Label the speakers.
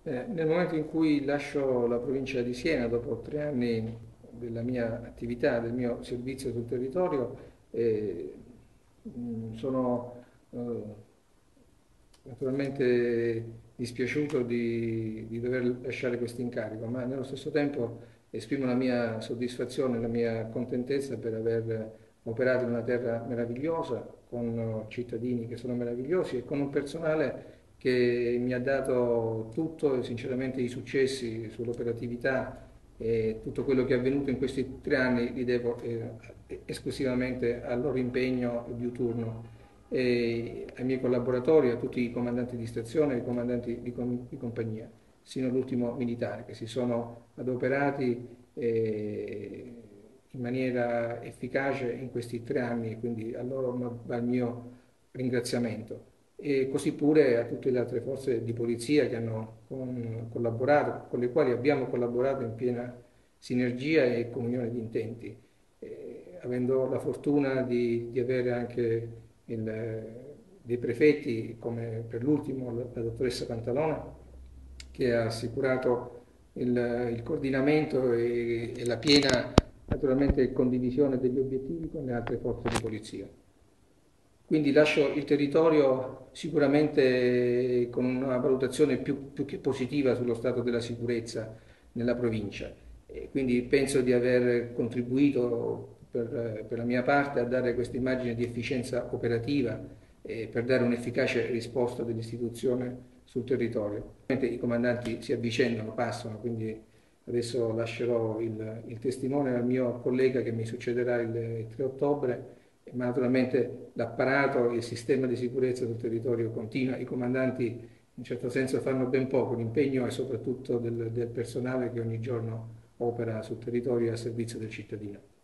Speaker 1: Nel momento in cui lascio la provincia di Siena, dopo 3 anni della mia attività, del mio servizio sul territorio, sono naturalmente dispiaciuto di dover lasciare questo incarico, ma nello stesso tempo esprimo la mia soddisfazione, la mia contentezza per aver operato in una terra meravigliosa, con cittadini che sono meravigliosi e con un personale che mi ha dato tutto, e sinceramente i successi sull'operatività e tutto quello che è avvenuto in questi 3 anni li devo esclusivamente al loro impegno diuturno e ai miei collaboratori, a tutti i comandanti di stazione e i comandanti di compagnia, sino all'ultimo militare, che si sono adoperati in maniera efficace in questi 3 anni e quindi a loro va il mio ringraziamento. E così pure a tutte le altre forze di polizia che hanno collaborato, con le quali abbiamo collaborato in piena sinergia e comunione di intenti, avendo la fortuna di avere anche dei prefetti, come per l'ultimo la dottoressa Pantalona, che ha assicurato il coordinamento e la piena, naturalmente, condivisione degli obiettivi con le altre forze di polizia. Quindi lascio il territorio sicuramente con una valutazione più che positiva sullo stato della sicurezza nella provincia. E quindi penso di aver contribuito per la mia parte a dare questa immagine di efficienza operativa e per dare un'efficace risposta dell'istituzione sul territorio. I comandanti si avvicendano, passano, quindi adesso lascerò il testimone al mio collega che mi succederà il 3 ottobre, ma naturalmente l'apparato e il sistema di sicurezza sul territorio continua. I comandanti in un certo senso fanno ben poco, l'impegno è soprattutto del personale che ogni giorno opera sul territorio a servizio del cittadino.